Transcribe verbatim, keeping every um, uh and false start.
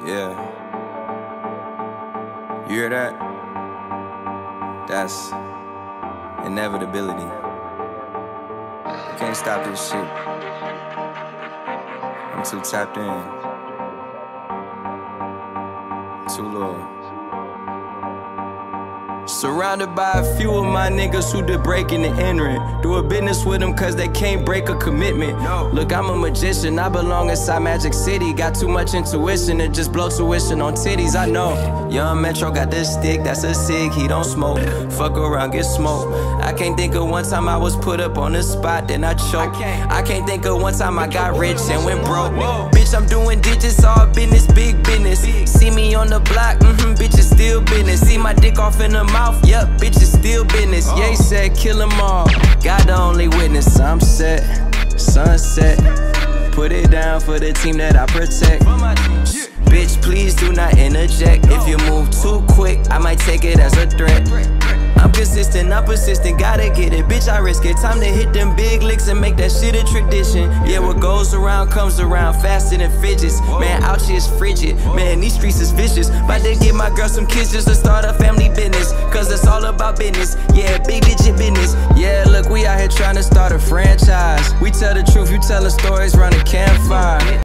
Yeah. You hear that? That's inevitability. You can't stop this shit. I'm too tapped in. Too low. Surrounded by a few of my niggas who did breaking and entering. Do a business with them cause they can't break a commitment. No. Look, I'm a magician, I belong inside Magic City. Got too much intuition to just blow tuition on titties, I know. Young Metro got this stick, that's a cig, he don't smoke. Fuck around, get smoked. I can't think of one time I was put up on the spot, then I choked. I can't, I can't think of one time I got rich and went broke. Whoa. Bitch, I'm doing digits, all business, big business. See me on the block, mm-hmm, bitch, it's still business. See my dick off in the mouth, yep, bitch, it's still business. Oh. Ye said, kill them all. God the only witness. I'm set, sunset. Put it down for the team that I protect. Bitch, please do not interject. If you move too quick, I might take it as a threat. I'm consistent, I'm persistent, gotta get it. Bitch, I risk it. Time to hit them big licks and make that shit a tradition. Yeah, what goes around comes around faster than fidgets. Man, out here is frigid. Man, these streets is vicious. About to give my girl some kids just to start a family business. Cause it's all about business. Yeah, big digit business. Yeah, look, we out here trying to start a franchise. We tell the truth, you telling stories round the campfire.